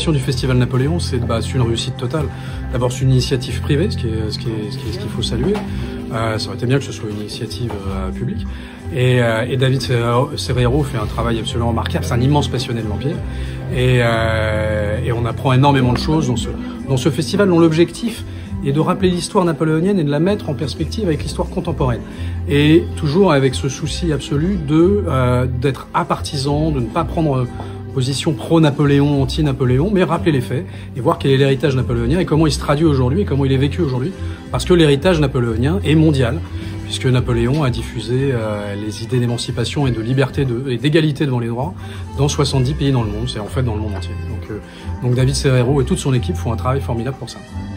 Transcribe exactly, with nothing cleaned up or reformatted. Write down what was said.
l'organisation du Festival Napoléon, c'est bah, une réussite totale. D'abord, c'est une initiative privée, ce qui est, ce qui est, ce qui est, ce qu'il faut saluer. Euh, ça aurait été bien que ce soit une initiative euh, publique. Et, euh, et David Serrero fait un travail absolument remarquable. C'est un immense passionné de l'Empire. Et, euh, et on apprend énormément de choses dans ce, dans ce festival dont l'objectif est de rappeler l'histoire napoléonienne et de la mettre en perspective avec l'histoire contemporaine. Et toujours avec ce souci absolu de euh, d'être apartisan, de ne pas prendre position pro-Napoléon, anti-Napoléon, mais rappeler les faits et voir quel est l'héritage napoléonien et comment il se traduit aujourd'hui et comment il est vécu aujourd'hui. Parce que l'héritage napoléonien est mondial, puisque Napoléon a diffusé euh, les idées d'émancipation et de liberté de, et d'égalité devant les droits dans soixante-dix pays dans le monde, c'est en fait dans le monde entier. Donc, euh, donc David Serrero et toute son équipe font un travail formidable pour ça.